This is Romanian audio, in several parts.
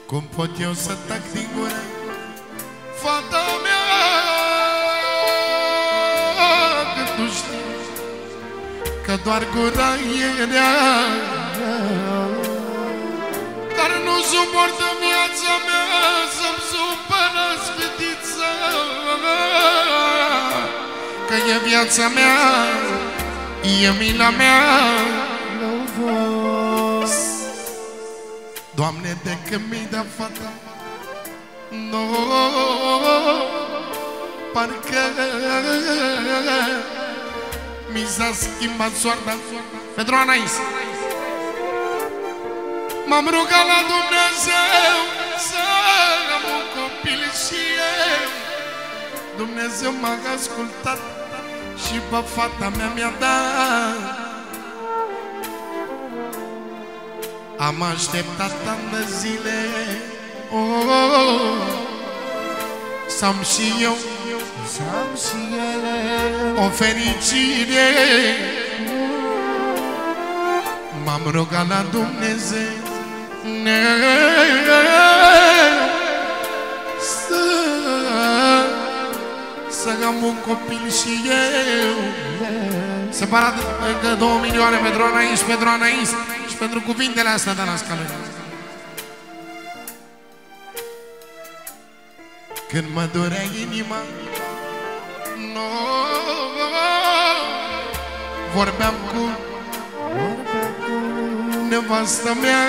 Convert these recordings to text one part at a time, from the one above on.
Cum pot eu să tac din gură, fata mea, că tu știi că doar gura e rea, dar nu suportă viața mea să-mi supărați fetița, că e viața mea, e mila mea. Doamne, de când mi-ai dat fata, parcă mi s-a schimbat soarta. Pentru Anais m-am rugat la Dumnezeu să am un copil și eu. Dumnezeu m-a ascultat și pe fata mea mi-a dat. Am așteptat ani de zile, să-am și eu, să-am și ele o fericire. M-am rugat la Dumnezeu să am un copil și eu. Separat încă 2 milioane pentru Anais, pentru Anais și pentru cuvintele astea de la Scală. Când mă dorea inima, vorbeam cu nevastă mea.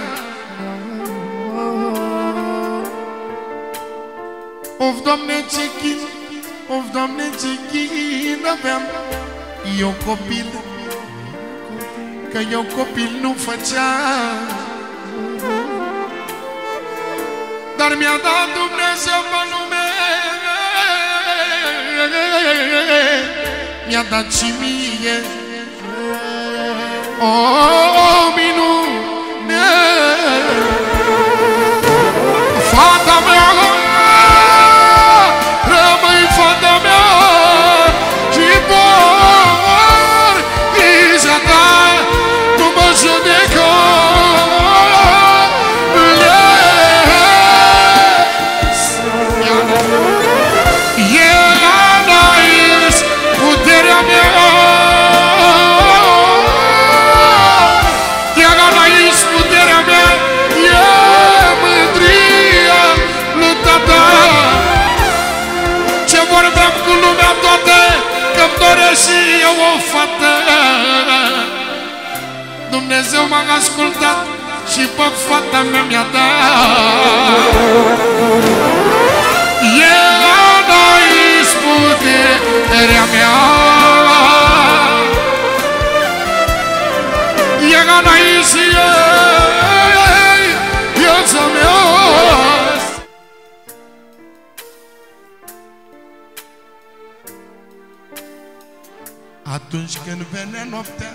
Of, Doamne, ce chin, of, Doamne, ce chin aveam eu copil, că eu copil nu făceam. Dar mi-a dat Dumnezeu pe lume, mi-a dat și mie o minune. Fata mea, rămâi fata mea și pornița ta nu mă judecă. Și eu o fată, Dumnezeu m-a ascultat și pe fata mea mi-a dat. E Anais puterea mea, e Anais viața mea. Atunci când venea noaptea,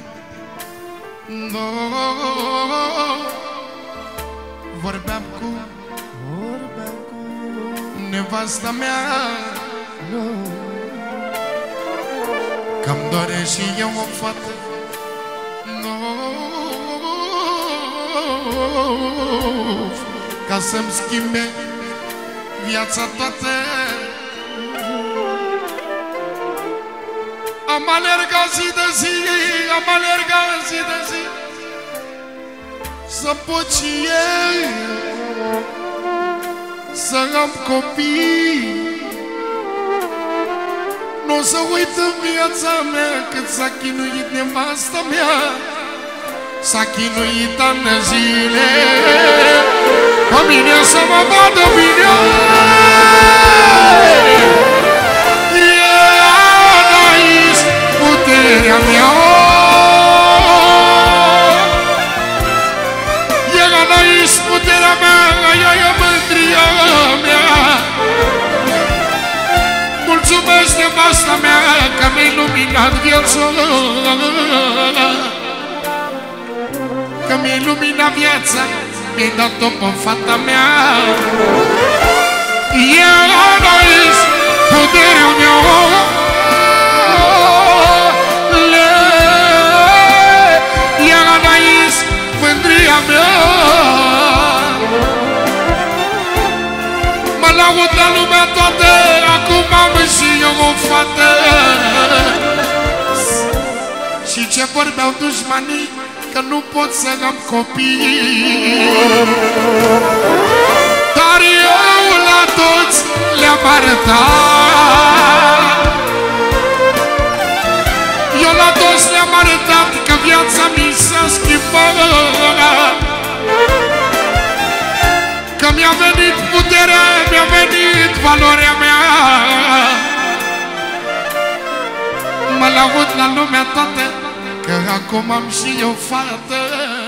vorbeam cu nevasta mea, că-mi dore și eu o fată, ca să-mi schimbe viața toată. Am alergat zi de zi, am alergat zi de zi, să pot și eu să am copii. Nu o să uit în viața mea cât s-a chinuit nevasta mea, s-a chinuit ani de zile, pe mine să mă vadă bine. Puterea mea, e Anais puterea mea, ea e mândria mea. Mulțumesc nevasta mea că mi-ai luminat viața, că mi-ai luminat viața, mi-ai dat-o pe fata mea. E Anais puterea mea, mândria mea. și eu o fată. Și ce vorbeau dușmanii, că nu pot să am copii. Dar eu la toți le-am arătat, eu la toți le-am arătat că viața mi s-a schimbat, că mi-a venit puterea, mi-a venit valoarea mea. Mă laud la lumea toată că acum am și eu fată.